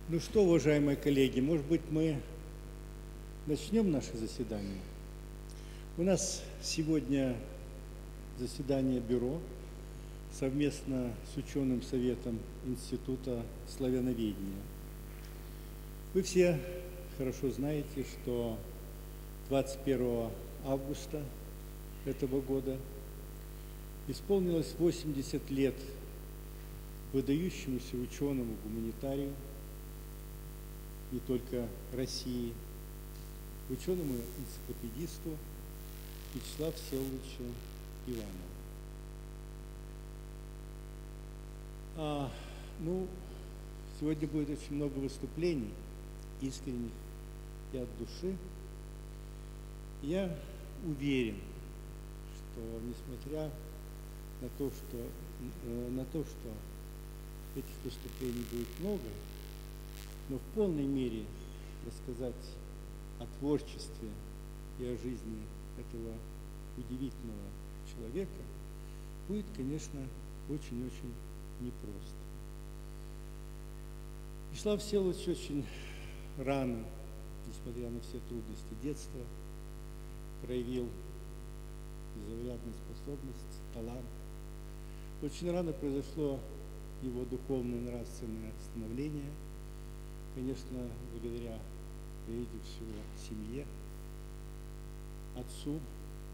Ну что, уважаемые коллеги, может быть, мы начнем наше заседание? У нас сегодня заседание бюро совместно с ученым советом Института славяноведения. Вы все хорошо знаете, что 21 августа этого года исполнилось 80 лет выдающемуся ученому-гуманитарию не только России, ученому-энциклопедисту Вячеславу Всеволодовичу Иванову. Сегодня будет очень много выступлений, искренних и от души. Я уверен, что несмотря на то, что этих выступлений будет много, но в полной мере рассказать о творчестве и о жизни этого удивительного человека будет, конечно, очень-очень непросто. Вячеслав Всеволодович очень рано, несмотря на все трудности детства, проявил незаурядную способность, талант. Очень рано произошло его духовное и нравственное становление, конечно, благодаря, прежде всего, семье, отцу,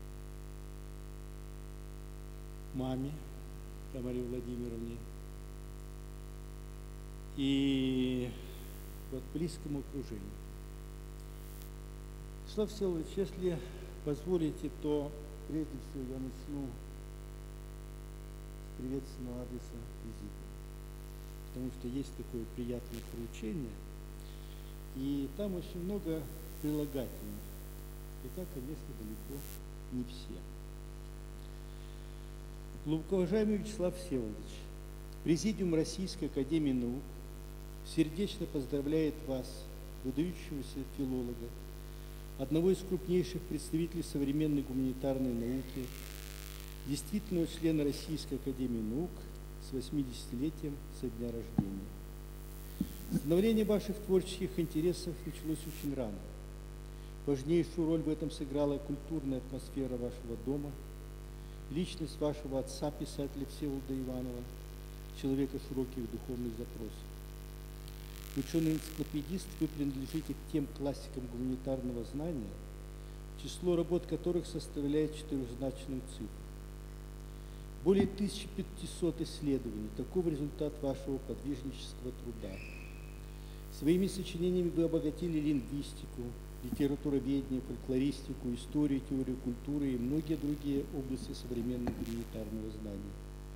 маме Тамаре Владимировне и близкому окружению. Вячеслав Всеволодович, если позволите, то прежде всего я начну с приветственного адреса визита, потому что есть такое приятное поручение, и там очень много прилагательных, хотя, конечно, далеко не все. Глубокоуважаемый Вячеслав Всеволодович, Президиум Российской академии наук сердечно поздравляет вас, выдающегося филолога, одного из крупнейших представителей современной гуманитарной науки, действительного члена Российской академии наук с 80-летием со дня рождения. Становление ваших творческих интересов началось очень рано. Важнейшую роль в этом сыграла культурная атмосфера вашего дома, личность вашего отца, писателя Всеволода Иванова, человека широких духовных запросов. Ученый-энциклопедист, вы принадлежите к тем классикам гуманитарного знания, число работ которых составляет четырехзначную цифру. Более 1500 исследований – таков результат вашего подвижнического труда. Своими сочинениями вы обогатили лингвистику, литературоведение, фольклористику, историю, теорию культуры и многие другие области современного гуманитарного знания.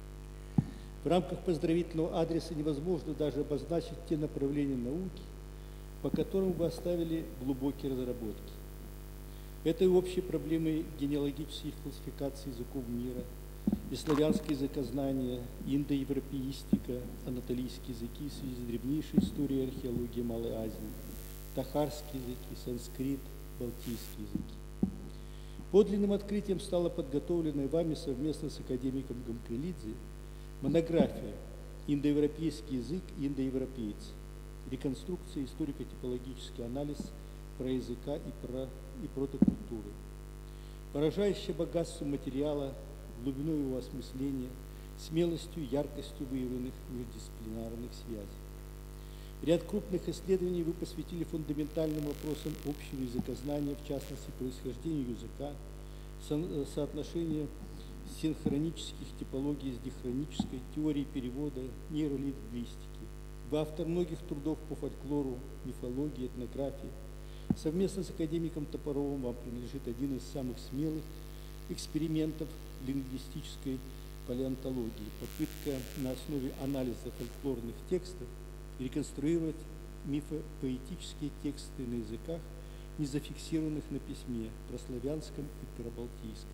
В рамках поздравительного адреса невозможно даже обозначить те направления науки, по которым вы оставили глубокие разработки. Этой общей проблемой генеалогических классификаций языков мира, и славянское языкознание, индоевропеистика, анатолийские языки в связи с древнейшей историей и археологией Малой Азии, тахарские языки, санскрит, балтийские языки. Подлинным открытием стала подготовленная вами совместно с академиком Гамкелидзе монография «Индоевропейский язык и индоевропейцы. Реконструкция, историко-типологический анализ проязыка и протокультуры». Поражающее богатство материала, глубиной его осмысления, смелостью и яркостью выявленных междисциплинарных связей. Ряд крупных исследований вы посвятили фундаментальным вопросам общего языкознания, в частности, происхождению языка, соотношению синхронических типологий с дихронической, теории перевода, нейролингвистики. Вы автор многих трудов по фольклору, мифологии, этнографии. Совместно с академиком Топоровым вам принадлежит один из самых смелых экспериментов лингвистической палеонтологии, попытка на основе анализа фольклорных текстов реконструировать мифопоэтические тексты на языках, не зафиксированных на письме, прославянском и прабалтийском.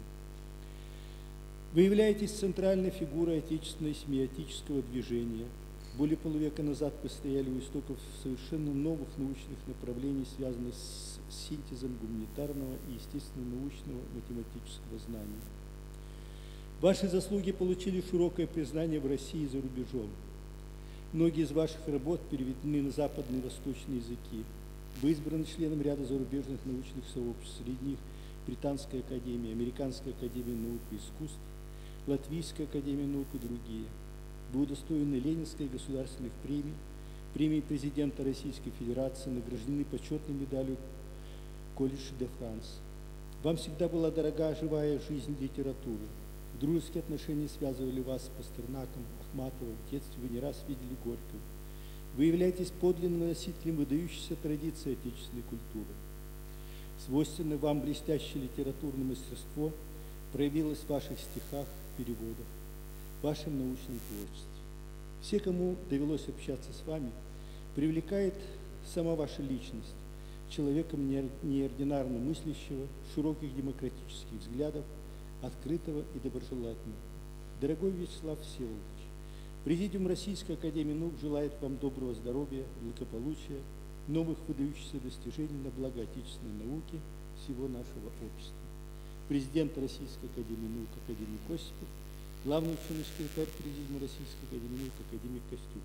Вы являетесь центральной фигурой отечественного семиотического движения. Более полувека назад вы стояли у истоков совершенно новых научных направлений, связанных с синтезом гуманитарного и естественно-научного математического знания. Ваши заслуги получили широкое признание в России и за рубежом. Многие из ваших работ переведены на западные и восточные языки. Вы избраны членом ряда зарубежных научных сообществ, среди них Британская академия, Американская академия наук и искусств, Латвийская академия наук и другие. Вы удостоены Ленинской государственных премий, премии президента Российской Федерации, награждены почетной медалью Колледж де Франс. Вам всегда была дорога живая жизнь литературы. Дружеские отношения связывали вас с Пастернаком, Ахматовым. В детстве вы не раз видели Горького. Вы являетесь подлинным носителем выдающейся традиции отечественной культуры. Свойственное вам блестящее литературное мастерство проявилось в ваших стихах, переводах, в вашем научном творчестве. Все, кому довелось общаться с вами, привлекает сама ваша личность, человеком неординарно мыслящего, широких демократических взглядов, открытого и доброжелательного. Дорогой Вячеслав Всеволодович, Президиум Российской академии наук желает вам доброго здоровья, благополучия, новых выдающихся достижений на благо отечественной науки всего нашего общества. Президент Российской академии наук академик Осипов, главный ученый секретарь Президиума Российской академии наук академик Костюк.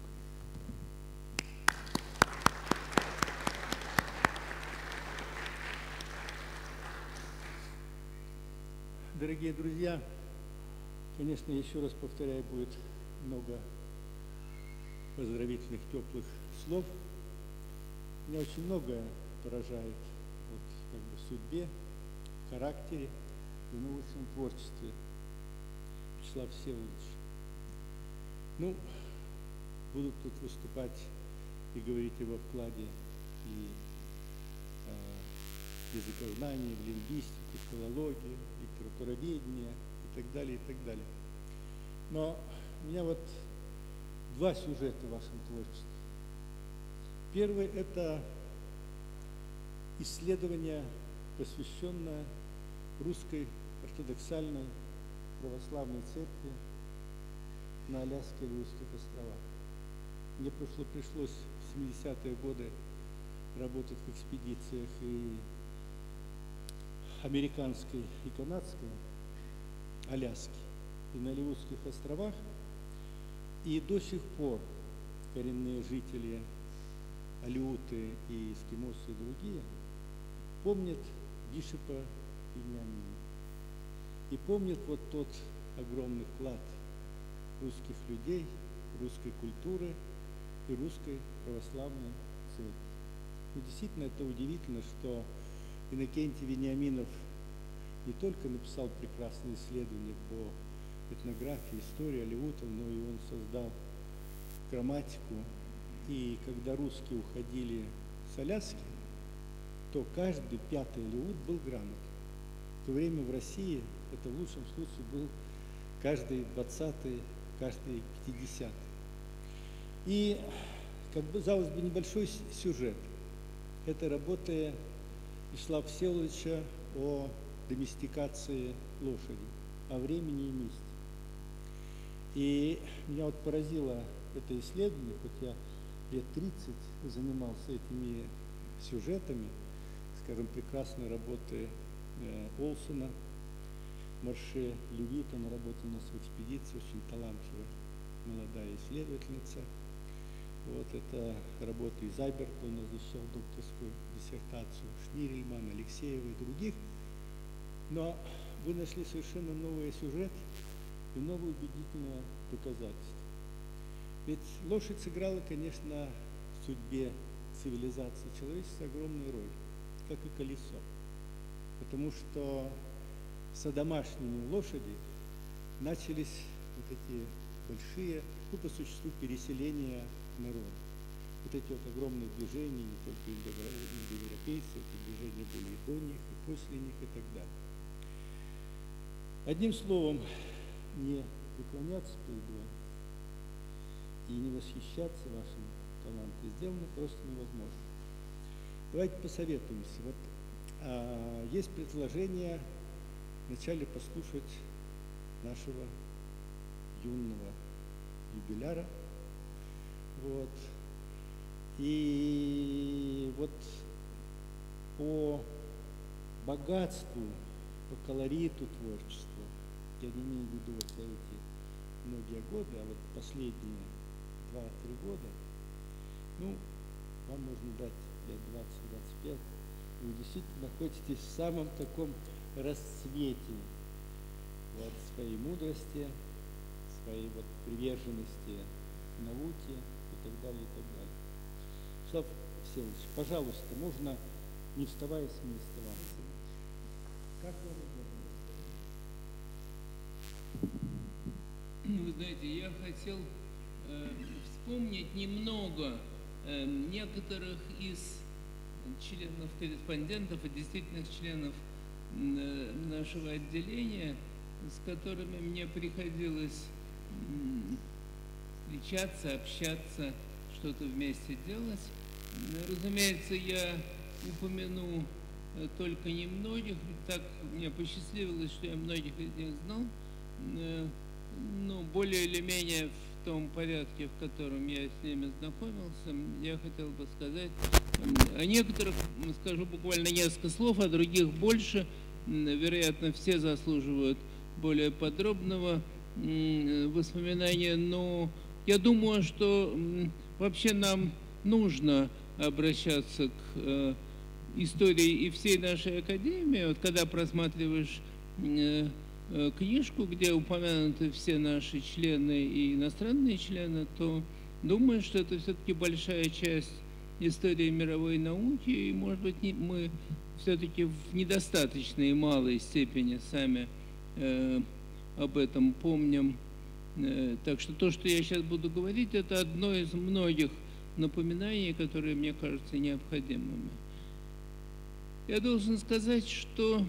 Дорогие друзья, конечно, еще раз повторяю, будет много поздравительных, теплых слов. Меня очень многое поражает в судьбе, в характере и в научном творчестве Вячеслава Всеволодовича. Ну, буду тут выступать и говорить о его вкладе и языкознание, в лингвистику, филологию, литературоведение и так далее, и так далее. Но у меня вот два сюжета в вашем творчестве. Первый – это исследование, посвященное русской ортодоксальной православной церкви на Аляске и Алиутских островах. Мне пришлось в 70-е годы работать в экспедициях и американской, и канадской, Аляски, и на Алиутских островах. И до сих пор коренные жители, алиуты и эскимосы и другие, помнят бишопа Вениамина. И помнят вот тот огромный вклад русских людей, русской культуры и русской православной церкви. И действительно, это удивительно, что Иннокентий Вениаминов не только написал прекрасные исследования по этнографии, истории алиутов, но и он создал грамматику. И когда русские уходили с Аляски, то каждый пятый алиут был грамотен. В то время в России это в лучшем случае был каждый 20-й, каждый 50-й. И, как бы, казалось бы, небольшой сюжет. Это работа Вячеслава Всеволодовича о доместикации лошади, о времени и месте. И меня вот поразило это исследование, хоть я лет 30 занимался этими сюжетами, скажем, прекрасной работы Олсона, Марше Левит, она работала у нас в экспедиции, очень талантливая молодая исследовательница. Вот это работа из Айберта, он защищал докторскую диссертацию, Шнирельман, Алексеева и других. Но вы нашли совершенно новый сюжет и новое убедительное доказательство. Ведь лошадь сыграла, конечно, в судьбе цивилизации человечества огромную роль, как и колесо. Потому что с одомашнением лошади начались вот эти большие, ну, по существу, переселения народа. Вот эти вот огромные движения, не только индоевропейцев, эти движения были и до них, и после них, и так далее. Одним словом, не преклоняться перед вами и не восхищаться вашим талантом сделано просто невозможно. Давайте посоветуемся. Вот есть предложение вначале послушать нашего юного юбиляра. Вот. И вот по богатству, по колориту творчества, я не имею в виду вот за эти многие годы, а вот последние 2-3 года, ну, вам нужно дать лет 20-25, и вы действительно находитесь в самом таком расцвете вот, своей мудрости, своей вот приверженности науке и так далее, и так далее. Вячеслав Всеволодович, пожалуйста, можно, не вставая с места, вам. Как вам удобно? Вы знаете, я хотел вспомнить немного некоторых из членов-корреспондентов и действительных членов нашего отделения, с которыми мне приходилось встречаться, общаться, что-то вместе делать. Разумеется, я упомяну только немногих, так мне посчастливилось, что я многих из них знал, но более или менее в том порядке, в котором я с ними знакомился, я хотел бы сказать о некоторых, скажу буквально несколько слов, о других больше. Вероятно, все заслуживают более подробного воспоминания, но я думаю, что вообще нам нужно обращаться к истории и всей нашей академии. Вот когда просматриваешь книжку, где упомянуты все наши члены и иностранные члены, то думаю, что это все-таки большая часть истории мировой науки, и, может быть, мы все-таки в недостаточной малой степени сами об этом помним. Так что то, что я сейчас буду говорить, это одно из многих напоминаний, которые мне кажутся необходимыми. Я должен сказать, что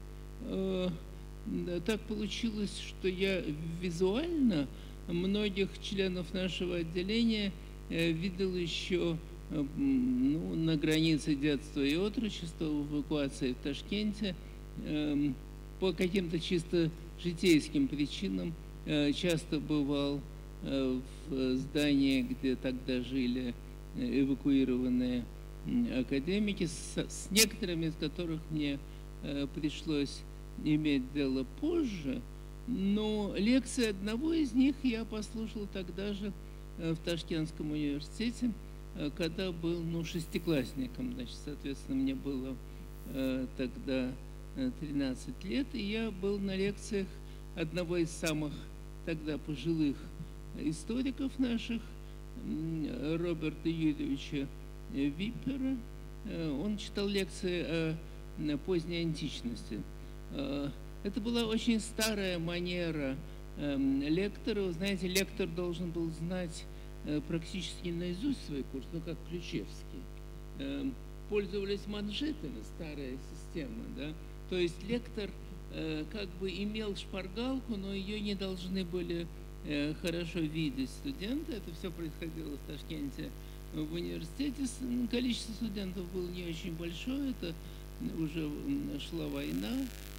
так получилось, что я визуально многих членов нашего отделения видел еще на границе детства и отрочества в эвакуации в Ташкенте. По каким-то чисто житейским причинам часто бывал в здании, где тогда жили эвакуированные академики, с некоторыми из которых мне пришлось иметь дело позже, но лекции одного из них я послушал тогда же в Ташкентском университете, когда был шестиклассником, значит, соответственно, мне было тогда 13 лет, и я был на лекциях одного из самых тогда пожилых историков наших, Роберта Юрьевича Виппера. Он читал лекции о поздней античности. Это была очень старая манера лектора. Вы знаете, лектор должен был знать практически наизусть свой курс, как Ключевский. Пользовались манжетами, старая система, да? То есть лектор как бы имел шпаргалку, но ее не должны были хорошо видеть студенты. Это все происходило в Ташкенте в университете. Количество студентов было не очень большое, это уже шла война.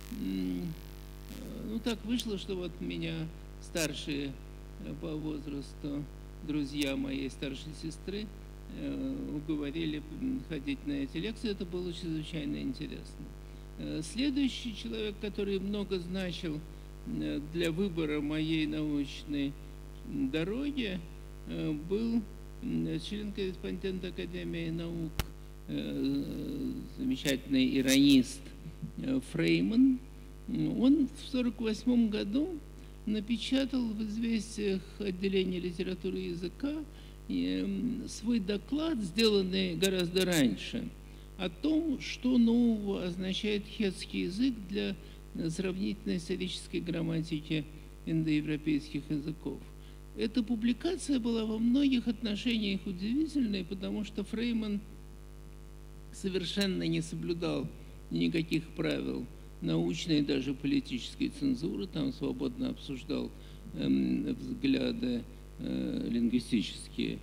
Ну, так вышло, что вот меня старшие по возрасту друзья моей старшей сестры уговорили ходить на эти лекции. Это было чрезвычайно интересно. Следующий человек, который много значил для выбора моей научной дороги, был член-корреспондент Академии наук, замечательный иронист Фрейман. Он в 1948 году напечатал в «Известиях» отделения литературы и языка свой доклад, сделанный гораздо раньше, о том, что нового означает хетский язык для сравнительной исторической грамматики индоевропейских языков. Эта публикация была во многих отношениях удивительной, потому что Фрейман совершенно не соблюдал никаких правил научной и даже политической цензуры, там свободно обсуждал взгляды лингвистические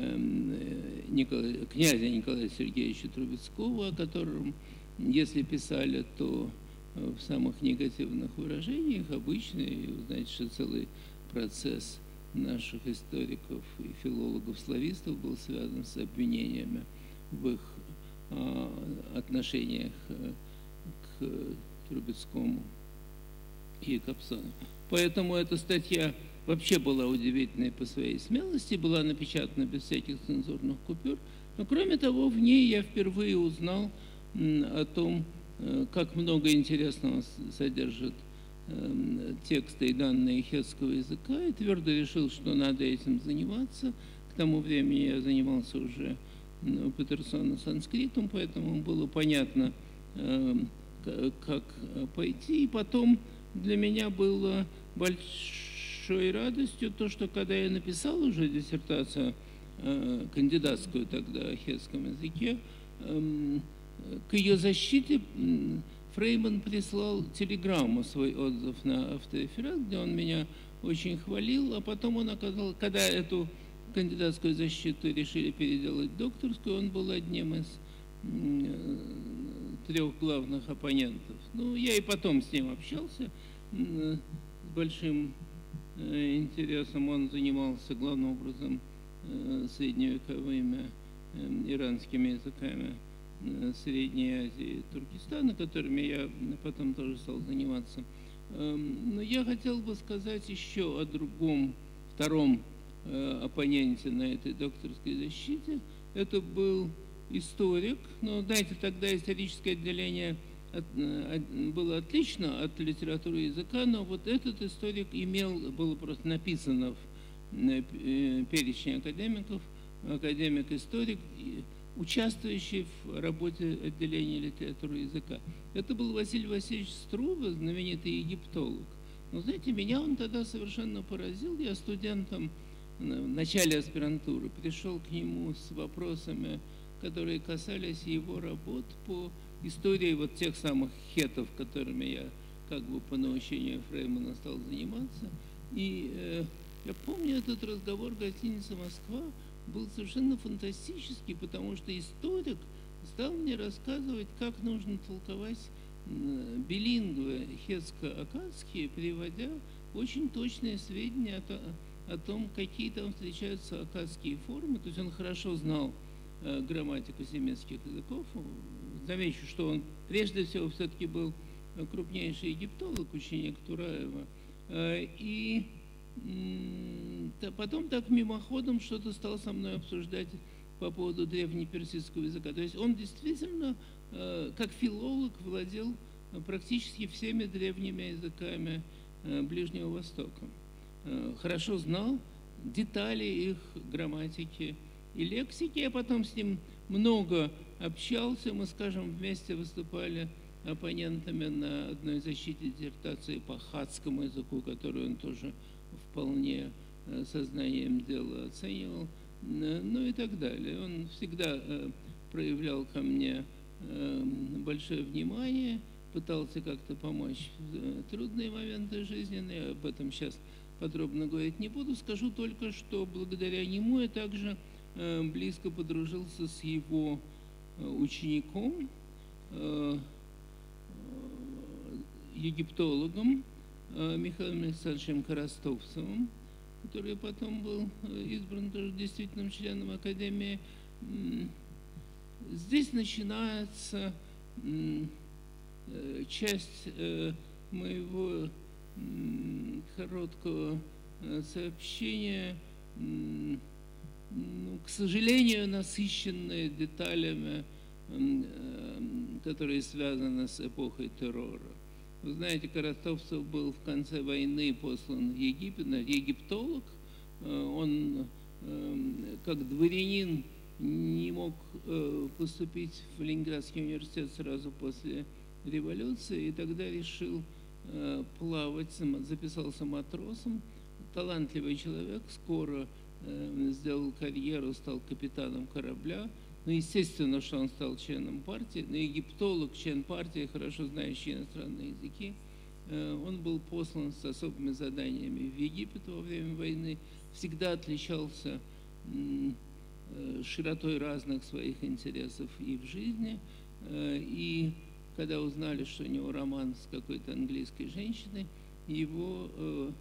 князя Николая Сергеевича Трубецкого, о котором, если писали, то в самых негативных выражениях, обычный, знаете, что целый процесс наших историков и филологов-славистов был связан с обвинениями в их отношениях к Трубецкому и Кобзону. Поэтому эта статья вообще была удивительной по своей смелости, была напечатана без всяких цензурных купюр. Но кроме того, в ней я впервые узнал о том, как много интересного содержит тексты и данные хетского языка, и твердо решил, что надо этим заниматься. К тому времени я занимался уже у Петерсона санскритом, поэтому было понятно, как пойти. И потом для меня было большой радостью то, что когда я написал уже диссертацию, кандидатскую тогда о хетском языке, к ее защите Фрейман прислал телеграмму, свой отзыв на автореферат, где он меня очень хвалил, а потом он оказал, когда эту кандидатскую защиту решили переделать в докторскую, он был одним из 3 главных оппонентов. Ну, я и потом с ним общался с большим интересом. Он занимался главным образом средневековыми иранскими языками Средней Азии и Туркестана, которыми я потом тоже стал заниматься. Но я хотел бы сказать еще о другом, втором оппоненте на этой докторской защите. Это был историк, но, знаете, тогда историческое отделение было отлично от литературы и языка, но вот этот историк было просто написано в перечне академиков, академик-историк, участвующий в работе отделения литературы и языка. Это был Василий Васильевич Струва, знаменитый египтолог. Но, знаете, меня он тогда совершенно поразил. Я студентом в начале аспирантуры пришел к нему с вопросами, которые касались его работ по истории вот тех самых хетов, которыми я как бы по наущению Фреймана стал заниматься. И я помню этот разговор в гостинице «Москва», был совершенно фантастический, потому что историк стал мне рассказывать, как нужно толковать билингвы хетско-аккадские, приводя очень точные сведения о том, какие там встречаются аккадские формы. То есть он хорошо знал грамматику семитских языков. Замечу, что он прежде всего все-таки был крупнейший египтолог, ученик Тураева. И потом так мимоходом что-то стал со мной обсуждать по поводу древнеперсидского языка. То есть он действительно, как филолог, владел практически всеми древними языками Ближнего Востока. Хорошо знал детали их грамматики и лексики. Я потом с ним много общался. Мы, скажем, вместе выступали оппонентами на одной защите диссертации по хатскому языку, которую он тоже вполне сознанием дела оценивал, ну и так далее. Он всегда проявлял ко мне большое внимание, пытался как-то помочь в трудные моменты жизненные. Я об этом сейчас подробно говорить не буду. Скажу только, что благодаря нему я также близко подружился с его учеником, египтологом Михаилом Александровичем Коростовцевым, который потом был избран тоже действительным членом Академии. Здесь начинается часть моего короткого сообщения, к сожалению, насыщенная деталями, которые связаны с эпохой террора. Вы знаете, Коростовцев был в конце войны послан в Египет, египтолог. Он, как дворянин, не мог поступить в Ленинградский университет сразу после революции, и тогда решил плавать, записался матросом. Талантливый человек, скоро сделал карьеру, стал капитаном корабля. Ну, естественно, что он стал членом партии, но египтолог, член партии, хорошо знающий иностранные языки. Он был послан с особыми заданиями в Египет во время войны, всегда отличался широтой разных своих интересов и в жизни. И когда узнали, что у него роман с какой-то английской женщиной, его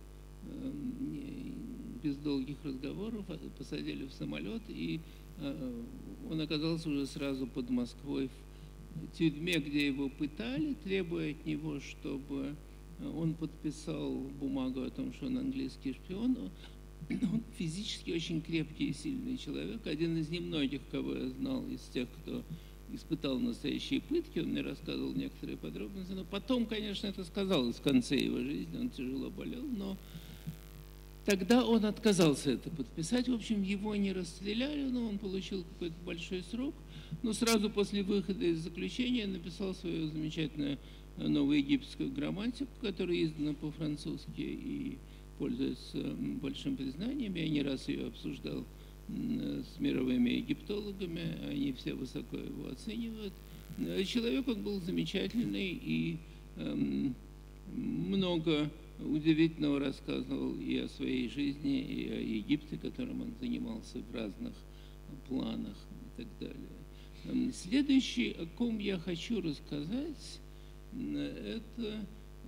без долгих разговоров посадили в самолет, и он оказался уже сразу под Москвой в тюрьме, где его пытали, требуя от него, чтобы он подписал бумагу о том, что он английский шпион. Он физически очень крепкий и сильный человек, один из немногих, кого я знал, из тех, кто испытал настоящие пытки, он мне рассказывал некоторые подробности, но потом, конечно, это сказалось в конце его жизни, он тяжело болел, но тогда он отказался это подписать, в общем, его не расстреляли, но он получил какой-то большой срок, но сразу после выхода из заключения написал свою замечательную новоегипетскую грамматику, которая издана по-французски и пользуется большим признанием. Я не раз ее обсуждал с мировыми египтологами, они все высоко его оценивают. Человек он был замечательный и много удивительного рассказывал и о своей жизни, и о Египте, которым он занимался в разных планах и так далее. Следующий, о ком я хочу рассказать, это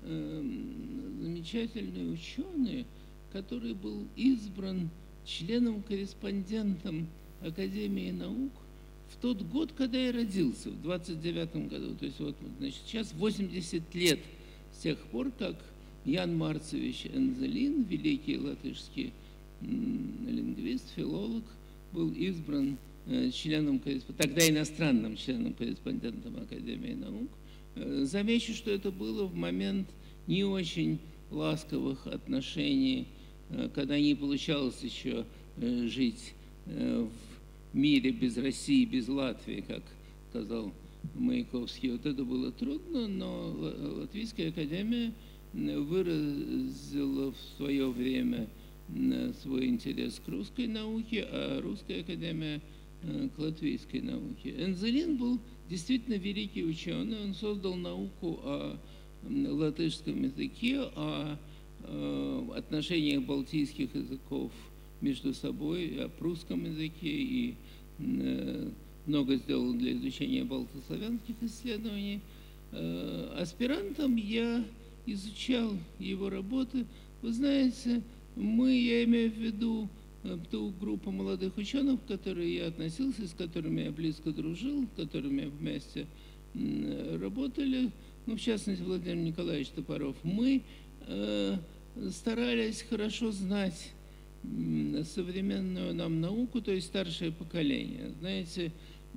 замечательный ученый, который был избран членом-корреспондентом Академии наук в тот год, когда я родился, в 29-м году. То есть вот, значит, сейчас 80 лет с тех пор, как Ян Марцевич Энзелин, великий латышский лингвист, филолог, был избран тогда иностранным членом-корреспондентом Академии наук. Замечу, что это было в момент не очень ласковых отношений, когда не получалось еще жить в мире без России, без Латвии, как сказал Маяковский. Вот это было трудно, но Латвийская академия выразила в свое время свой интерес к русской науке, а Русская академия к латвийской науке. Энзелин был действительно великий ученый, он создал науку о латышском языке, о отношениях балтийских языков между собой, о прусском языке и много сделал для изучения балтославянских исследований. Аспирантом я изучал его работы. Вы знаете, я имею в виду ту группу молодых ученых, к которой я относился, с которыми я близко дружил, с которыми вместе работали, в частности, Владимир Николаевич Топоров, мы старались хорошо знать современную нам науку, то есть старшее поколение. Знаете,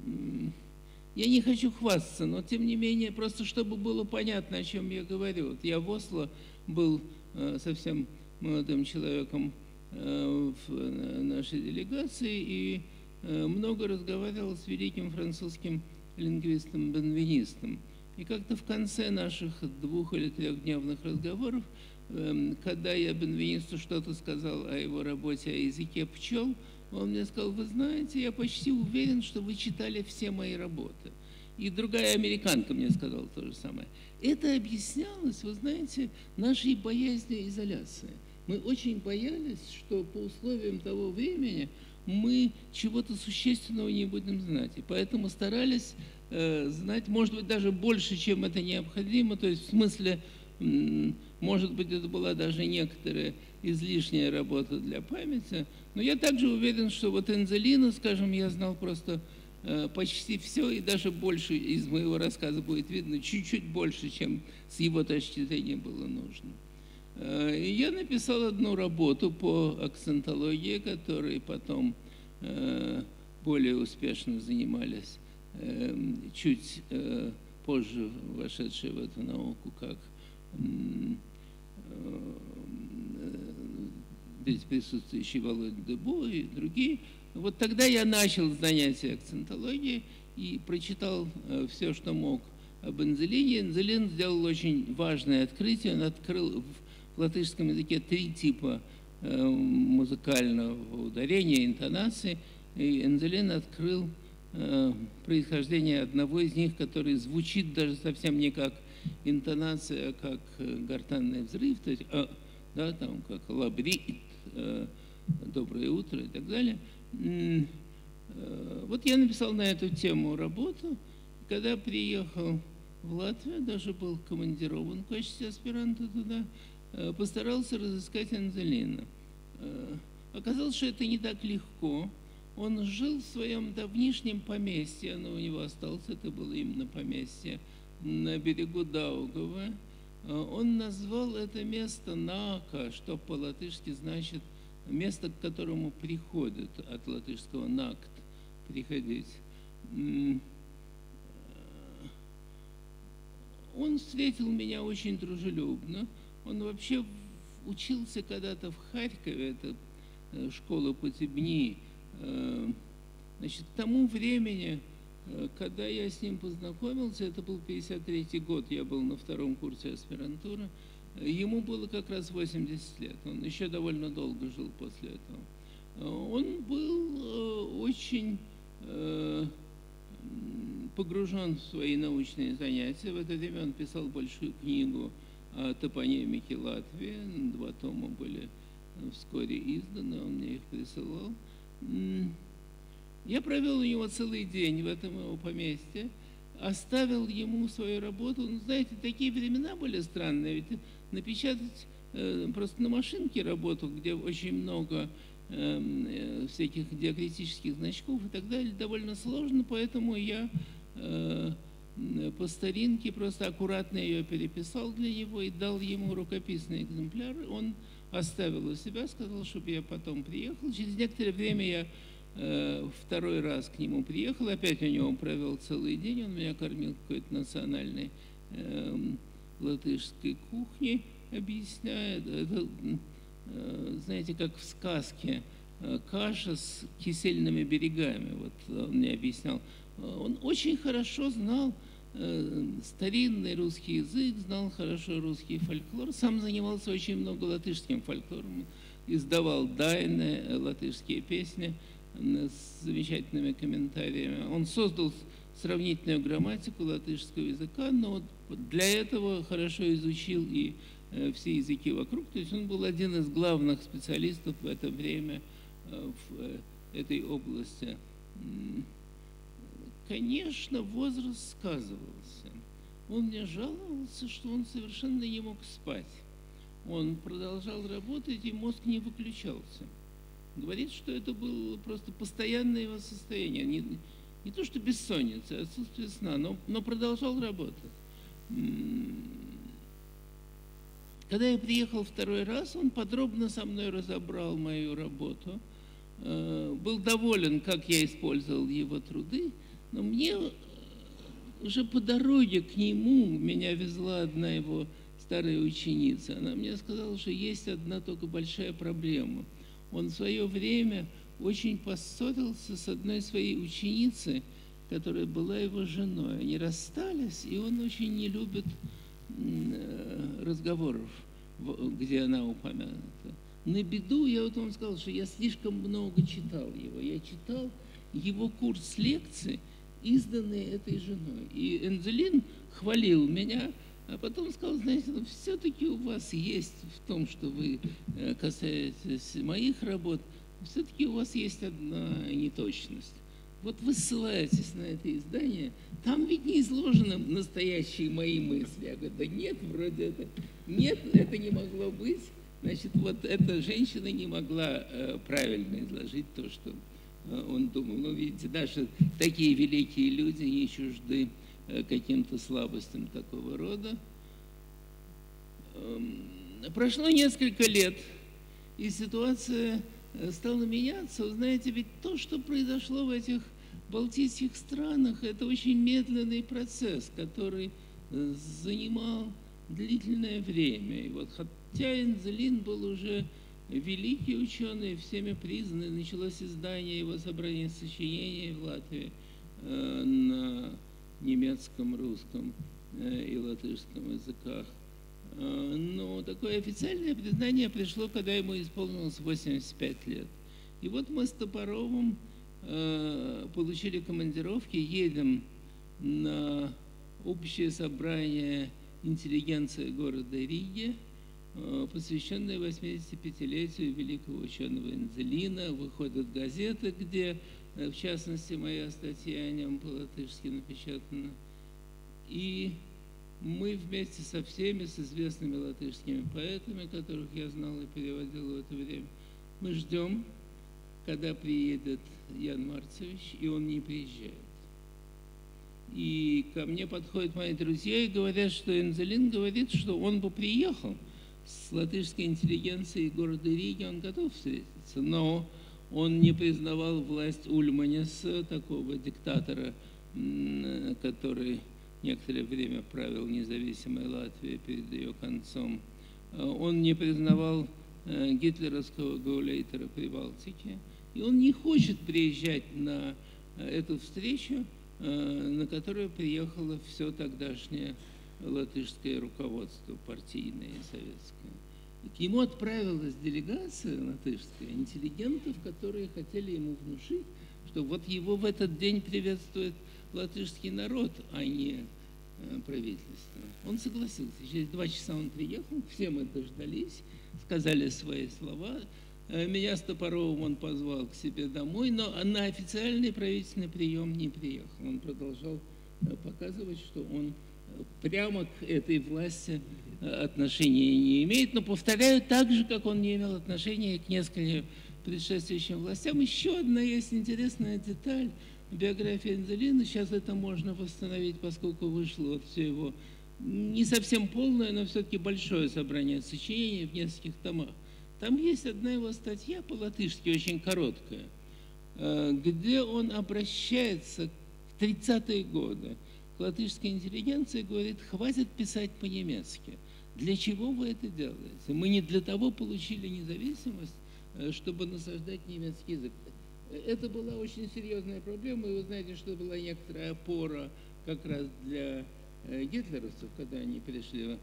я не хочу хвастаться, но тем не менее, просто чтобы было понятно, о чем я говорю. Вот я в Осло был совсем молодым человеком в нашей делегации и много разговаривал с великим французским лингвистом Бенвенистом. И как-то в конце наших 2- или 3-дневных разговоров, когда я Бенвенисту что-то сказал о его работе о языке пчел, он мне сказал: вы знаете, я почти уверен, что вы читали все мои работы. И другая американка мне сказала то же самое. Это объяснялось, вы знаете, нашей боязнью изоляции. Мы очень боялись, что по условиям того времени мы чего-то существенного не будем знать. И поэтому старались знать, может быть, даже больше, чем это необходимо. То есть в смысле, может быть, это была даже некоторая излишняя работа для памяти. Но я также уверен, что вот Энзелина, скажем, я знал просто почти все, и даже больше из моего рассказа будет видно, чуть-чуть больше, чем с его точки зрения было нужно. И я написал одну работу по акцентологии, которой потом более успешно занимались чуть позже вошедшие в эту науку, как здесь присутствующий Володя Дебо и другие. Вот тогда я начал занятия акцентологией и прочитал все, что мог об Энзелине. Энзелин сделал очень важное открытие. Он открыл в латышском языке 3 типа музыкального ударения, интонации. И Энзелин открыл происхождение одного из них, который звучит даже совсем не как интонация, а как гортанный взрыв, то есть, да, там как лабрит, доброе утро и так далее. Вот я написал на эту тему работу. Когда приехал в Латвию, даже был командирован в качестве аспиранта туда, постарался разыскать Энзелина. Оказалось, что это не так легко. Он жил в своем давнишнем поместье, оно у него осталось, это было именно поместье на берегу Даугавы. Он назвал это место Нака, что по-латышски значит место, к которому приходит, от латышского «накт» – приходить. Он встретил меня очень дружелюбно. Он вообще учился когда-то в Харькове, это школа Потебни. Значит, к тому времени, когда я с ним познакомился, это был 53-й год, я был на 2-м курсе аспирантуры, ему было как раз 80 лет, он еще довольно долго жил после этого. Он был очень погружен в свои научные занятия. В это время он писал большую книгу о топонимике Латвии. 2 тома были вскоре изданы, он мне их присылал. Я провел у него целый день в этом его поместье, оставил ему свою работу. Ну, знаете, такие времена были странные, ведь напечатать просто на машинке работу, где очень много всяких диакритических значков и так далее, довольно сложно, поэтому я по старинке просто аккуратно ее переписал для него и дал ему рукописный экземпляр. Он оставил у себя, сказал, чтобы я потом приехал. Через некоторое время я 2-й раз к нему приехал, опять у него провел целый день, он меня кормил какой-то национальной латышской кухней, объясняет. Это, знаете, как в сказке, каша с кисельными берегами, вот он мне объяснял. Он очень хорошо знал старинный русский язык, знал хорошо русский фольклор, сам занимался очень много латышским фольклором, издавал дайны, латышские песни с замечательными комментариями. Он создал сравнительную грамматику латышского языка, но для этого хорошо изучил и все языки вокруг. То есть он был один из главных специалистов в это время в этой области. Конечно, возраст сказывался. Он мне жаловался, что он совершенно не мог спать. Он продолжал работать, и мозг не выключался. Говорит, что это было просто постоянное его состояние. Не то, что бессонница, а отсутствие сна, но продолжал работать. Когда я приехал 2-й раз, он подробно со мной разобрал мою работу, был доволен, как я использовал его труды, но мне уже по дороге к нему меня везла одна его старая ученица. Она мне сказала, что есть одна только большая проблема. Он в свое время очень поссорился с одной своей ученицей, которая была его женой. Они расстались, и он очень не любит разговоров, где она упомянута. На беду я вот вам сказал, что я слишком много читал его. Я читал его курс лекций, изданный этой женой. И Энзелин хвалил меня, а потом сказал, знаете, ну, все-таки у вас есть в том, что вы касаетесь моих работ, все-таки у вас есть одна неточность. Вот вы ссылаетесь на это издание, там ведь не изложены настоящие мои мысли. Я говорю, да нет, вроде это, нет, это не могло быть. Значит, вот эта женщина не могла правильно изложить то, что он думал. Ну, видите, даже такие великие люди не чужды каким-то слабостям такого рода. Прошло несколько лет, и ситуация стала меняться. Вы знаете, ведь то, что произошло в этих балтийских странах, это очень медленный процесс, который занимал длительное время. И вот хотя Энзелин был уже великий ученый, всеми признанный, началось издание его собрания сочинений в Латвии на немецком, русском и латышском языках. Но такое официальное признание пришло, когда ему исполнилось 85 лет. И вот мы с Топоровым получили командировки, едем на общее собрание интеллигенции города Риги, посвященное 85-летию великого ученого Энзелина. Выходят газеты, где, в частности, моя статья о нем по-латышски напечатана. И мы вместе со всеми, с известными латышскими поэтами, которых я знал и переводил в это время, мы ждем, когда приедет Ян Марцевич, и он не приезжает. И ко мне подходят мои друзья и говорят, что Энзелин говорит, что он бы приехал с латышской интеллигенцией города Риги, он готов встретиться, но он не признавал власть Ульманеса, такого диктатора, который некоторое время правил независимой Латвией перед ее концом. Он не признавал гитлеровского гауляйтера Прибалтики, и он не хочет приезжать на эту встречу, на которую приехало все тогдашнее латышское руководство, партийное и советское. И к нему отправилась делегация латышская, интеллигентов, которые хотели ему внушить, что вот его в этот день приветствует латышский народ, а не правительство. Он согласился. Через 2 часа он приехал, все мы дождались, сказали свои слова. Меня с Топоровым он позвал к себе домой, но на официальный правительственный прием не приехал. Он продолжал показывать, что он прямо к этой власти отношения не имеет, но, повторяю, так же, как он не имел отношения к нескольким предшествующим властям. Еще одна есть интересная деталь в биографии Энзелина. Сейчас это можно восстановить, поскольку вышло вот все его не совсем полное, но все-таки большое собрание сочинений в нескольких томах. Там есть одна его статья по-латышски, очень короткая, где он обращается в 30-е годы к латышской интеллигенции и говорит: хватит писать по-немецки. Для чего вы это делаете? Мы не для того получили независимость, чтобы насаждать немецкий язык. Это была очень серьезная проблема, и вы знаете, что была некоторая опора как раз для гитлеровцев, когда они пришли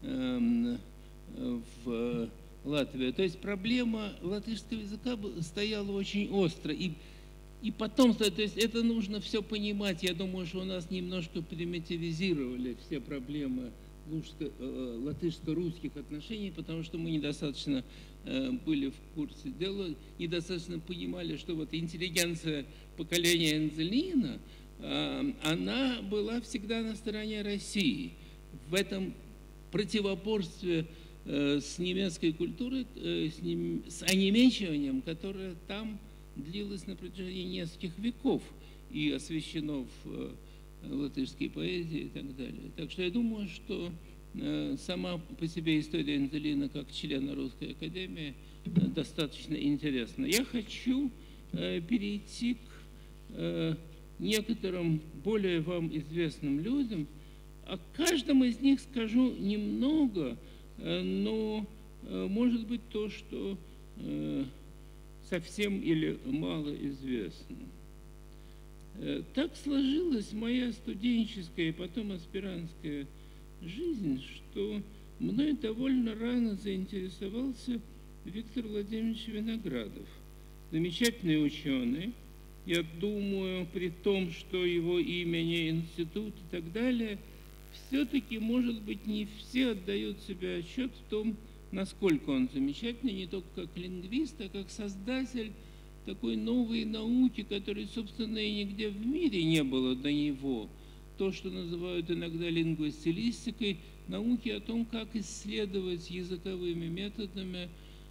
в Латвию. То есть проблема латышского языка стояла очень остро. И потом, то есть это нужно все понимать. Я думаю, что у нас немножко примитивизировали все проблемы латышско-русских отношений, потому что мы недостаточно были в курсе дела, недостаточно понимали, что вот интеллигенция поколения Энзелина, она была всегда на стороне России. В этом противоборстве с немецкой культурой, с онемечиванием, которое там длилось на протяжении нескольких веков и освящено в латышской поэзии и так далее. Так что я думаю, что сама по себе история Энзелина как члена Русской академии достаточно интересна. Я хочу перейти к некоторым более вам известным людям. О каждом из них скажу немного, но может быть то, что совсем или мало известно. Так сложилась моя студенческая и потом аспирантская жизнь, что мной довольно рано заинтересовался Виктор Владимирович Виноградов. Замечательный ученый. Я думаю, при том, что его имени, институт и так далее, все-таки, может быть, не все отдают себе отчет в том, насколько он замечательный, не только как лингвист, а как создатель такой новой науки, которой, собственно, и нигде в мире не было до него. То, что называют иногда лингвостилистикой, науки о том, как исследовать языковыми методами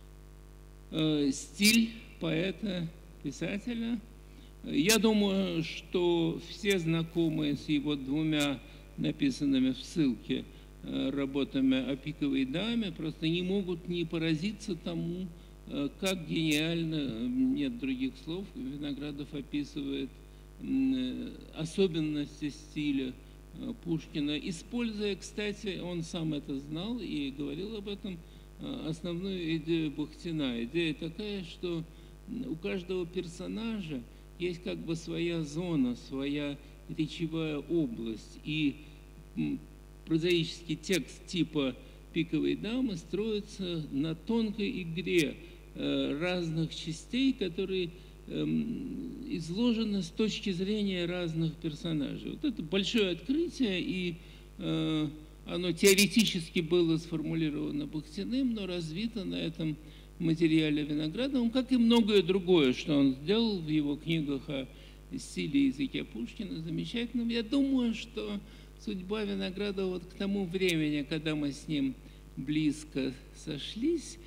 стиль поэта, писателя. Я думаю, что все знакомы с его 2 написанными в ссылке работами о пиковой даме, просто не могут не поразиться тому, как гениально, нет других слов, Виноградов описывает особенности стиля Пушкина, используя, кстати, он сам это знал и говорил об этом, основную идею Бахтина. Идея такая, что у каждого персонажа есть как бы своя зона, своя речевая область, и прозаический текст типа «Пиковой дамы» строится на тонкой игре разных частей, которые изложены с точки зрения разных персонажей. Вот это большое открытие, и оно теоретически было сформулировано Бахтиным, но развито на этом материале Виноградовым, как и многое другое, что он сделал в его книгах о стиле и языке Пушкина, замечательным. Я думаю, что судьба Виноградова вот к тому времени, когда мы с ним близко сошлись,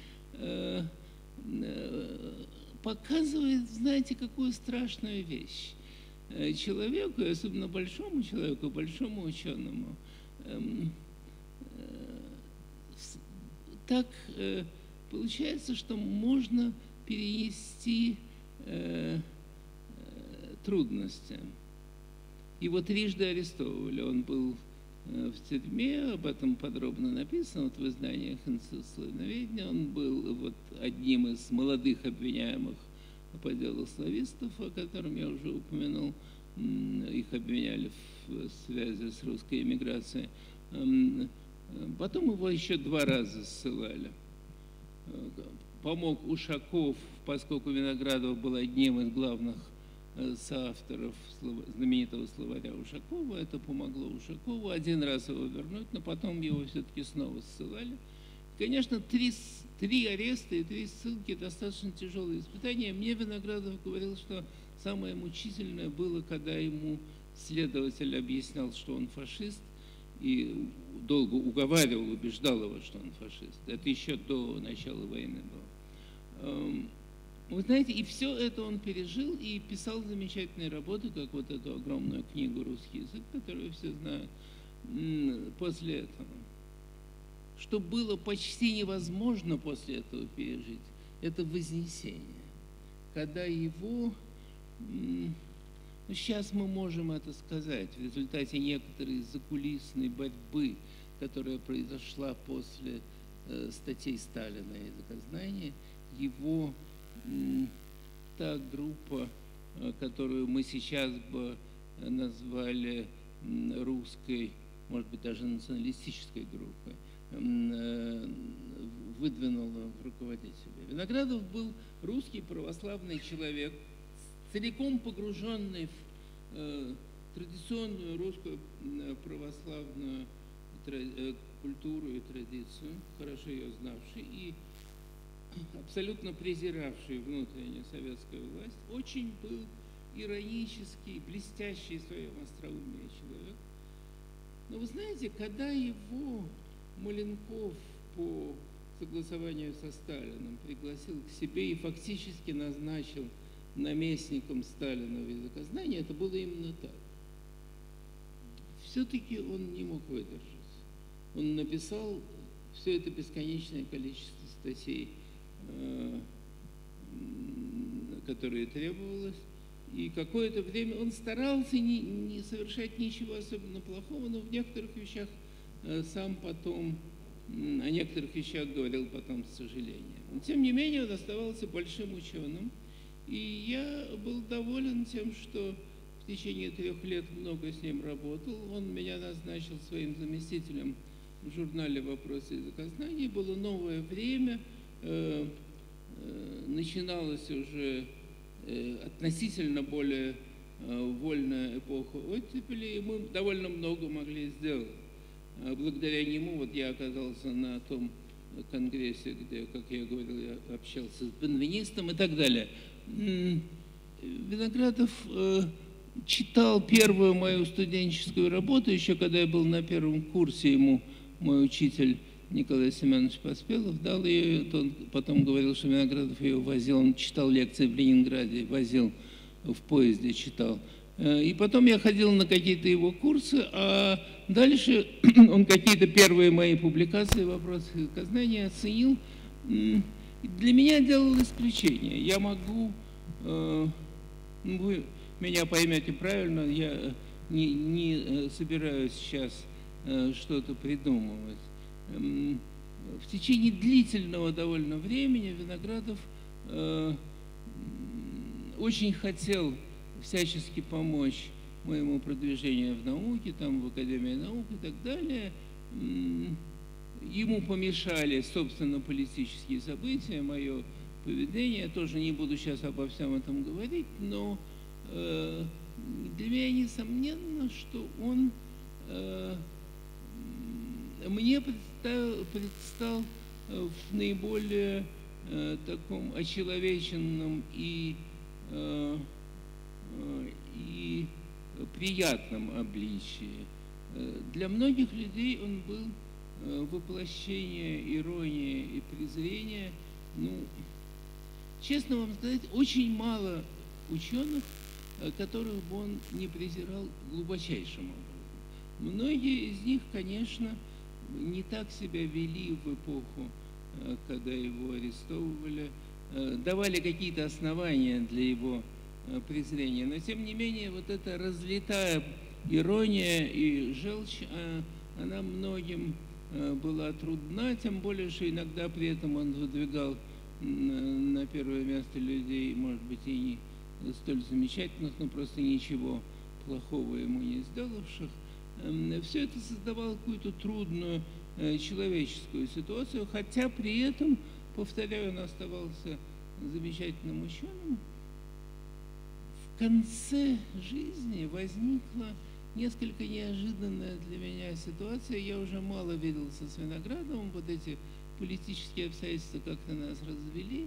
показывает, знаете, какую страшную вещь. человеку, и особенно большому человеку, большому ученому, так получается, что можно перенести трудности. Его трижды арестовывали. Он был в тюрьме, об этом подробно написано вот в изданиях Института славяноведения. Он был вот одним из молодых обвиняемых по делу славистов, о котором я уже упомянул. Их обвиняли в связи с русской эмиграцией. Потом его еще 2 раза ссылали. Помог Ушаков, поскольку Виноградов был одним из главных соавторов знаменитого словаря Ушакова. Это помогло Ушакову 1 раз его вернуть, но потом его все-таки снова ссылали. Конечно, 3 ареста и 3 ссылки – достаточно тяжелые испытания. Мне Виноградов говорил, что самое мучительное было, когда ему следователь объяснял, что он фашист, и долго уговаривал, убеждал его, что он фашист. Это еще до начала войны было. Вы знаете, и все это он пережил и писал замечательные работы, как вот эту огромную книгу «Русский язык», которую все знают, после этого. Что было почти невозможно после этого пережить, это Вознесение. Когда его, сейчас мы можем это сказать, в результате некоторой закулисной борьбы, которая произошла после статей Сталина и языкознания, его та группа, которую мы сейчас бы назвали русской, может быть, даже националистической группой, выдвинула в руководителя. Виноградов был русский православный человек, целиком погруженный в традиционную русскую православную культуру и традицию, хорошо ее знавший и абсолютно презиравший внутреннюю советскую власть, очень был иронический, блестящий в своем остроумии человек. Но вы знаете, когда его Маленков по согласованию со Сталиным пригласил к себе и фактически назначил наместником Сталина в языкознании, это было именно так. Все-таки он не мог выдержать. Он написал все это бесконечное количество статей, которые требовалось, и какое-то время он старался не совершать ничего особенно плохого, но в некоторых вещах сам потом, о некоторых вещах говорил потом с сожалением. Но, тем не менее, он оставался большим ученым, и я был доволен тем, что в течение 3 лет много с ним работал. Он меня назначил своим заместителем в журнале «Вопросы языкознания». Было новое время, начиналась уже относительно более вольная эпоха оттепели, и мы довольно много могли сделать. Благодаря нему вот я оказался на том конгрессе, где, как я говорил, я общался с бенвенистом и так далее. Виноградов читал первую мою студенческую работу, еще когда я был на 1-м курсе, ему мой учитель Николай Семенович Поспелов дал ее, он потом говорил, что Виноградов ее возил, он читал лекции в Ленинграде, возил в поезде, читал. И потом я ходил на какие-то его курсы, а дальше он какие-то первые мои публикации «Вопросы языкознания» оценил. Для меня делал исключение. Я могу, вы меня поймете правильно, я не собираюсь сейчас что-то придумывать. В течение длительного довольно времени Виноградов очень хотел всячески помочь моему продвижению в науке, там, в Академии наук и так далее. Ему помешали, собственно, политические события, мое поведение. Я тоже не буду сейчас обо всем этом говорить, но для меня несомненно, что он мне предстал в наиболее таком очеловеченном и приятном обличии. Для многих людей он был воплощение иронии и презрения. Ну, честно вам сказать, очень мало ученых которых бы он не презирал глубочайшим образом. Многие из них, конечно, не так себя вели в эпоху, когда его арестовывали, давали какие-то основания для его презрения. Но, тем не менее, вот эта разлитая ирония и желчь, она многим была трудна, тем более, что иногда при этом он выдвигал на первое место людей, может быть, и не столь замечательных, но просто ничего плохого ему не сделавших. Все это создавало какую-то трудную человеческую ситуацию, хотя при этом, повторяю, он оставался замечательным ученым. В конце жизни возникла несколько неожиданная для меня ситуация. Я уже мало виделся с Виноградовым, вот эти политические обстоятельства как-то нас развели,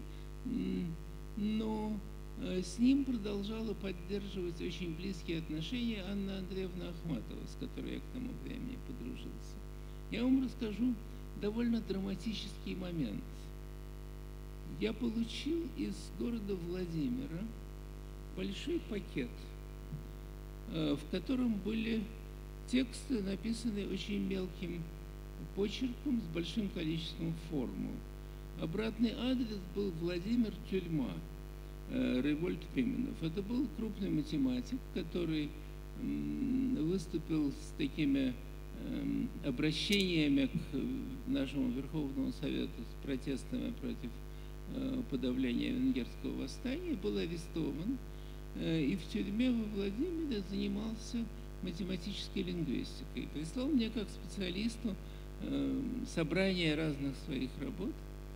но с ним продолжала поддерживать очень близкие отношения Анна Андреевна Ахматова, с которой я к тому времени подружился. Я вам расскажу довольно драматический момент. Я получил из города Владимира большой пакет, в котором были тексты, написанные очень мелким почерком с большим количеством формул. Обратный адрес был Владимир, тюрьма, Рейвольд Пименов. Это был крупный математик, который выступил с такими обращениями к нашему Верховному Совету с протестами против подавления венгерского восстания, был арестован и в тюрьме во Владимире занимался математической лингвистикой. Прислал мне как специалисту собрание разных своих работ.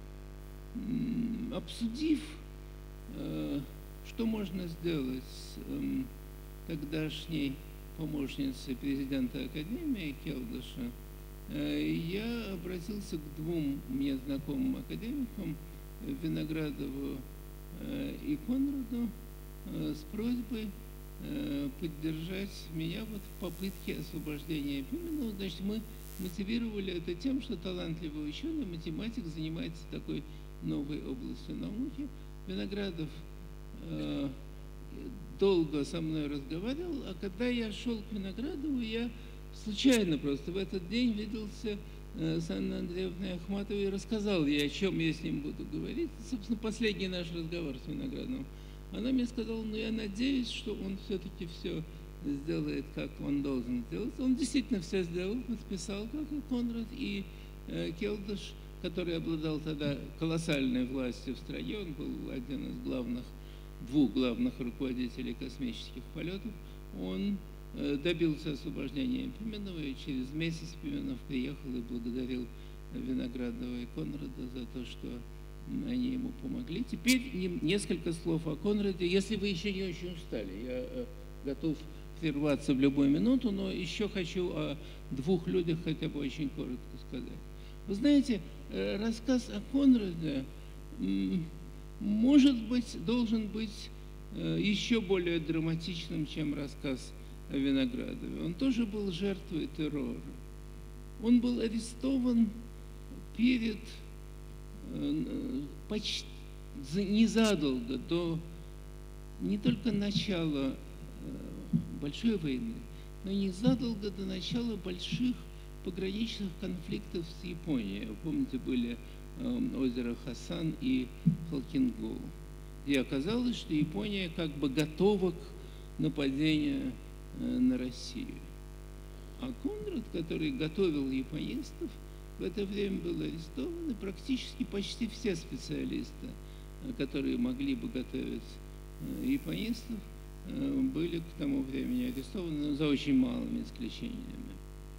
Обсудив, что можно сделать с тогдашней помощницей президента Академии Келдыша, я обратился к двум мне знакомым академикам, Виноградову и Конраду, с просьбой поддержать меня вот в попытке освобождения Пименова. Значит, мы мотивировали это тем, что талантливый ученый, математик, занимается такой новой областью науки. Виноградов долго со мной разговаривал, а когда я шел к Виноградову, я случайно просто в этот день виделся с Анной Андреевной Ахматовой и рассказал ей, о чем я с ним буду говорить. Собственно, последний наш разговор с Виноградовым. Она мне сказала, ну я надеюсь, что он все-таки все сделает, как он должен сделать. Он действительно все сделал, подписал, как и Конрад, и Келдыш, который обладал тогда колоссальной властью в стране, он был один из двух главных руководителей космических полетов, он добился освобождения Пименова, и через месяц Пименов приехал и благодарил Виноградова и Конрада за то, что они ему помогли. Теперь несколько слов о Конраде. Если вы еще не очень устали, я готов прерваться в любую минуту, но еще хочу о двух людях хотя бы очень коротко сказать. Вы знаете, рассказ о Конраде, может быть, должен быть еще более драматичным, чем рассказ о Виноградове. Он тоже был жертвой террора. Он был арестован перед почти незадолго до не только начала Большой войны, но и незадолго до начала больших пограничных конфликтов с Японией. Вы помните, были озеро Хасан и Халкингу, где оказалось, что Япония как бы готова к нападению на Россию. А Конрад, который готовил японистов, в это время был арестован, и практически почти все специалисты, которые могли бы готовить японистов, были к тому времени арестованы, но за очень малыми исключениями.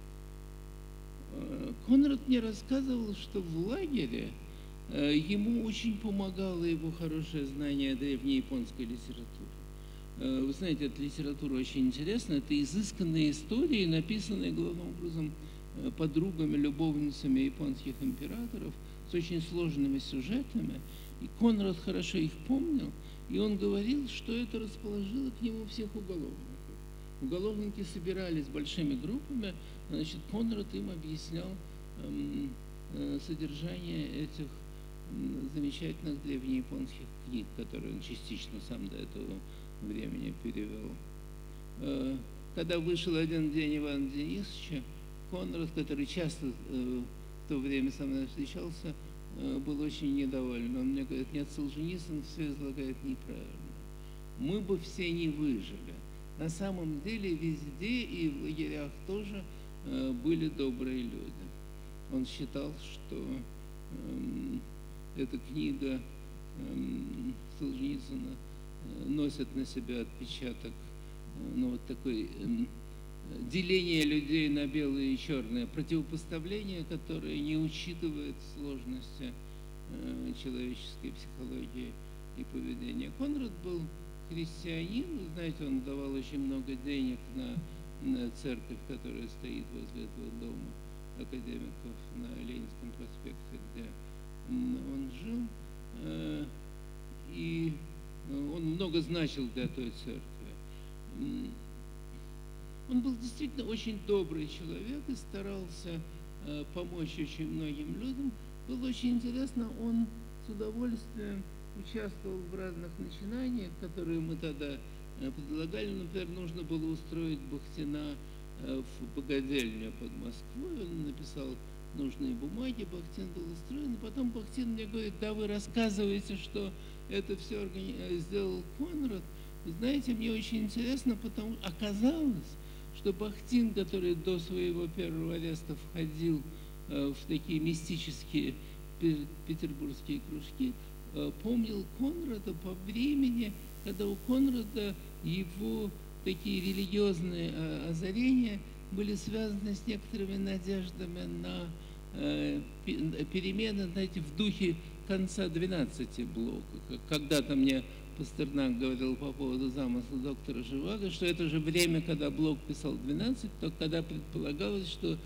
Конрад мне рассказывал, что в лагере ему очень помогало его хорошее знание древнеяпонской литературы. Вы знаете, эта литература очень интересна. Это изысканные истории, написанные главным образом подругами, любовницами японских императоров, с очень сложными сюжетами. И Конрад хорошо их помнил, и он говорил, что это расположило к нему всех уголовников. Уголовники собирались большими группами, значит, Конрад им объяснял содержание этих замечательных древнеяпонских книг, которые он частично сам до этого времени перевел. Когда вышел «Один день Ивана Денисовича», Конрад, который часто в то время со мной встречался, был очень недоволен. Он мне говорит: нет, Солженицын все излагает неправильно. Мы бы все не выжили. На самом деле везде и в лагерях тоже были добрые люди. Он считал, что эта книга Солженицына носит на себя отпечаток, ну, вот такой деление людей на белые и черные, противопоставление, которое не учитывает сложности человеческой психологии и поведения. Конрад был христианин, вы знаете, он давал очень много денег на церковь, которая стоит возле этого дома академиков на Ленинском проспекте, где он жил, и он много значил для той церкви. Он был действительно очень добрый человек и старался помочь очень многим людям. Было очень интересно, он с удовольствием участвовал в разных начинаниях, которые мы тогда предлагали. Например, нужно было устроить Бахтина в богадельню под Москвой. Он написал нужные бумаги, Бахтин был устроен. И потом Бахтин мне говорит: да, вы рассказываете, что это все сделал Конрад. Вы знаете, мне очень интересно, потому что оказалось, что Бахтин, который до своего первого ареста входил в такие мистические петербургские кружки, помнил Конрада по времени, когда у Конрада его такие религиозные озарения были связаны с некоторыми надеждами на перемены, знаете, в духе конца 12 блока. Когда-то мне Пастернак говорил по поводу замысла доктора Живаго, что это же время, когда Блок писал 12, то когда предполагалось, что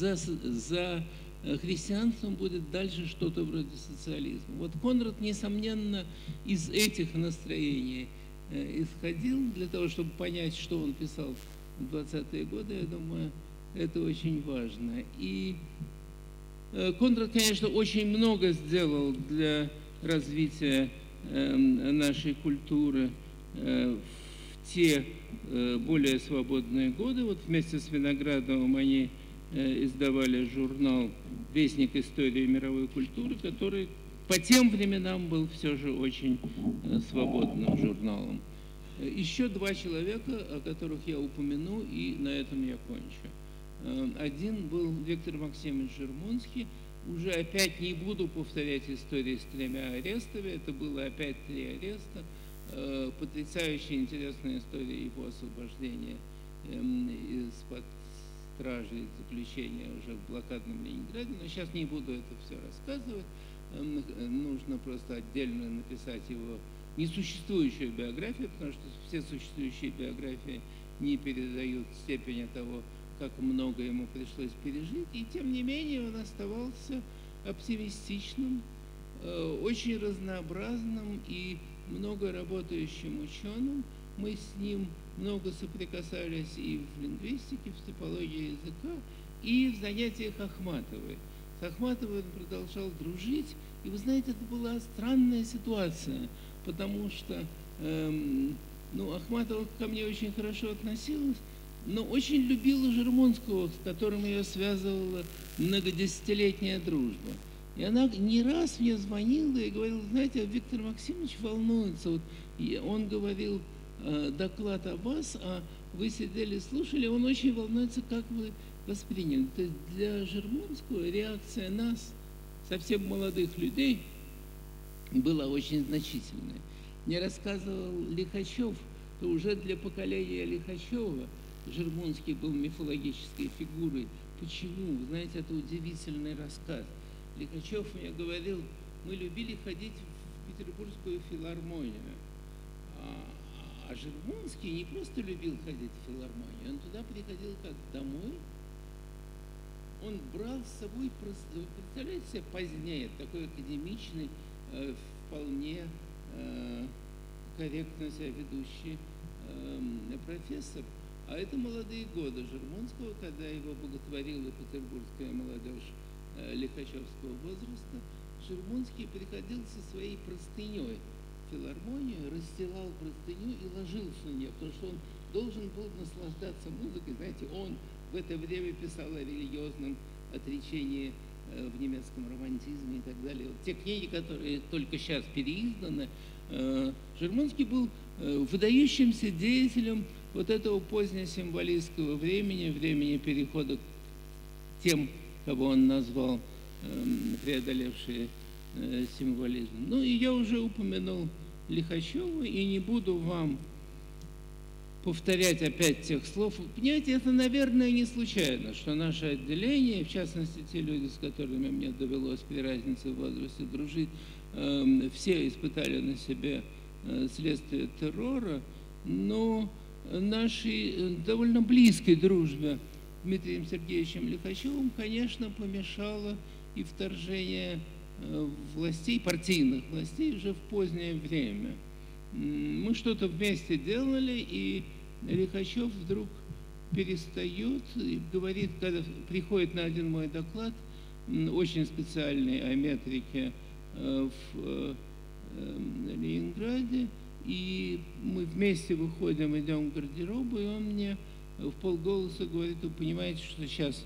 за христианством будет дальше что-то вроде социализма. Вот Конрад, несомненно, из этих настроений исходил для того, чтобы понять, что он писал в 20-е годы. Я думаю, это очень важно. И Конрад, конечно, очень много сделал для развития нашей культуры в те более свободные годы. Вот вместе с Виноградовым они издавали журнал «Вестник истории мировой культуры», который по тем временам был все же очень свободным журналом. Еще два человека, о которых я упомяну, и на этом я кончу. Один был Виктор Максимович Жермунский. Уже опять не буду повторять истории с 3 арестами. Это было опять 3 ареста. Потрясающе интересная история его освобождения из-под стражи, заключения уже в блокадном Ленинграде. Но сейчас не буду это все рассказывать. Нужно просто отдельно написать его несуществующую биографию, потому что все существующие биографии не передают степени того, как много ему пришлось пережить, и тем не менее он оставался оптимистичным, очень разнообразным и много работающим ученым. Мы с ним много соприкасались и в лингвистике, в типологии языка, и в занятиях Ахматовой. С Ахматовой он продолжал дружить, и вы знаете, это была странная ситуация, потому что Ахматова ко мне очень хорошо относилась, но очень любила Жермунского, с которым ее связывала многодесятилетняя дружба. И она не раз мне звонила и говорила: знаете, Виктор Максимович волнуется. Вот, и он говорил доклад о вас, а вы сидели, слушали, он очень волнуется, как вы восприняли. То есть для Жермунского реакция нас, совсем молодых людей, была очень значительная. Мне рассказывал Лихачев, что уже для поколения Лихачева Жермунский был мифологической фигурой. Почему? Вы знаете, это удивительный рассказ. Лихачев мне говорил: мы любили ходить в Петербургскую филармонию. А Жермунский не просто любил ходить в филармонию, он туда приходил как домой. Он брал с собой, вы представляете себе, позднее, такой академичный, вполне корректно себя ведущий профессор. А это молодые годы Жермунского, когда его боготворила петербургская молодежь лихачевского возраста. Жермунский приходил со своей простыней в филармонию, расстилал простыню и ложился на нее, потому что он должен был наслаждаться музыкой. Знаете, он в это время писал о религиозном отречении в немецком романтизме и так далее. Вот те книги, которые только сейчас переизданы, Жирмунский был выдающимся деятелем вот этого позднесимволистского времени, времени перехода к тем, кого он назвал преодолевшие символизм. Ну и я уже упомянул Лихачева, и не буду вам повторять опять тех слов. Понимаете, это, наверное, не случайно, что наше отделение, в частности, те люди, с которыми мне довелось при разнице в возрасте дружить, все испытали на себе следствие террора, но нашей довольно близкой дружбе с Дмитрием Сергеевичем Лихачевым, конечно, помешало и вторжение властей, партийных властей уже в позднее время. Мы что-то вместе делали, и Лихачев вдруг перестает и говорит, когда приходит на один мой доклад, очень специальный о метрике в Ленинграде, и мы вместе выходим, идем в гардероб, и он мне в полголоса говорит: вы понимаете, что сейчас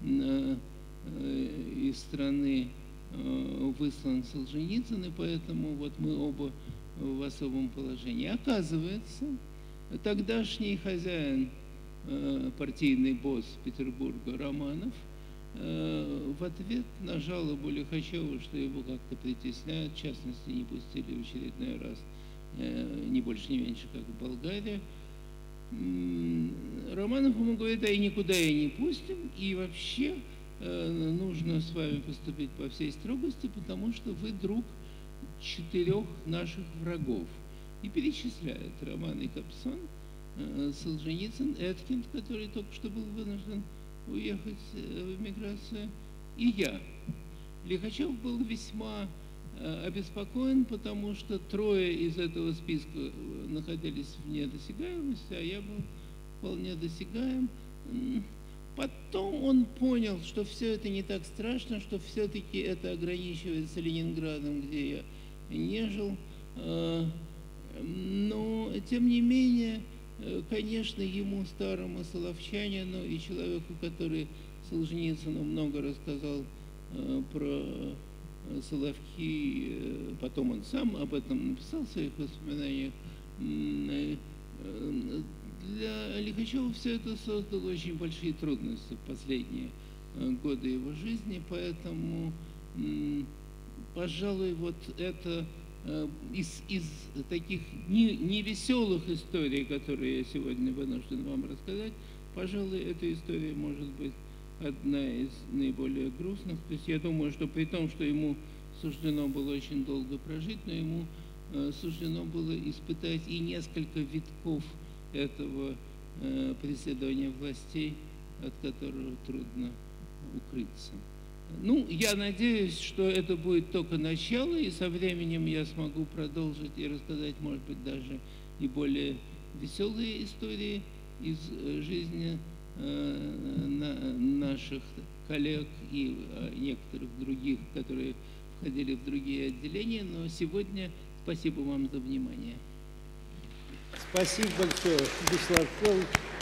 из страны выслан Солженицын, и поэтому вот мы оба в особом положении. Оказывается, тогдашний хозяин, партийный босс Петербурга Романов, в ответ на жалобу Лихачева, что его как-то притесняют, в частности, не пустили в очередной раз, ни больше, ни меньше, как в Болгарию, Романов ему говорит: а и никуда и не пустим, и вообще нужно с вами поступить по всей строгости, потому что вы друг 4 наших врагов. И перечисляет Роман и Кобзон, Солженицын, Эткинд, который только что был вынужден уехать в эмиграцию, и я. Лихачев был весьма обеспокоен, потому что 3 из этого списка находились вне досягаемости, а я был вполне досягаем. Потом он понял, что все это не так страшно, что все-таки это ограничивается Ленинградом, где я не жил. Но, тем не менее, конечно, ему, старому соловчанину и человеку, который Солженицыну много рассказал про Соловки, потом он сам об этом написал в своих воспоминаниях, для Лихачева все это создало очень большие трудности в последние годы его жизни, поэтому, пожалуй, вот это из таких невеселых историй, которые я сегодня вынужден вам рассказать, пожалуй, эта история может быть одна из наиболее грустных. То есть я думаю, что при том, что ему суждено было очень долго прожить, но ему суждено было испытать и несколько витков этого преследования властей, от которого трудно укрыться. Ну, я надеюсь, что это будет только начало, и со временем я смогу продолжить и рассказать, может быть, даже и более веселые истории из жизни наших коллег и некоторых других, которые входили в другие отделения. Но сегодня спасибо вам за внимание. Спасибо большое, Вячеслав Павлович.